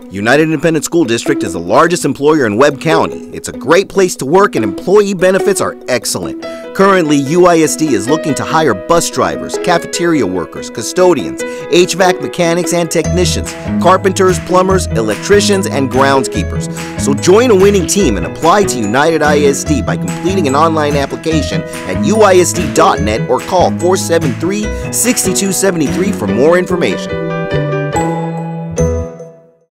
United Independent School District is the largest employer in Webb County. It's a great place to work and employee benefits are excellent. Currently, UISD is looking to hire bus drivers, cafeteria workers, custodians, HVAC mechanics and technicians, carpenters, plumbers, electricians, and groundskeepers. So join a winning team and apply to United ISD by completing an online application at uisd.net or call 473-6273 for more information.